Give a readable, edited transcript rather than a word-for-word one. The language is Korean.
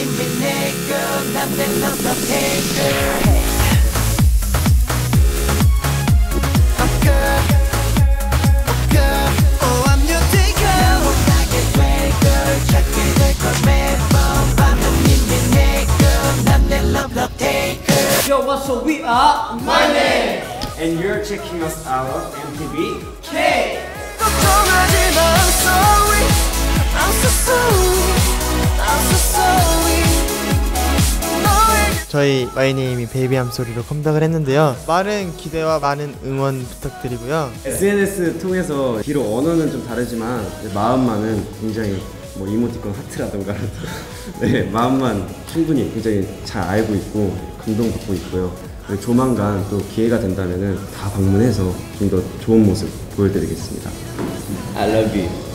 님이 내 girl 난 내 love love taker I'm girl girl oh I'm your taker 나 못하게 돼 girl 찾게 될걸 매번 밤은 님이 내 girl 난 내 love love taker Yo, what's up? We are Monday, and you're checking us out on MTV K. 걱정하지 마 I'm sorry I'm so sorry I'm so sorry 저희 마이네임이 베이비함 소리로 컴백을 했는데요. 많은 기대와 많은 응원 부탁드리고요. SNS 통해서 비록 언어는 좀 다르지만 마음만은 굉장히 뭐 이모티콘 하트라던가 네, 마음만 충분히 굉장히 잘 알고 있고 감동받고 있고요. 조만간 또 기회가 된다면은 다 방문해서 좀 더 좋은 모습 보여드리겠습니다. I love you.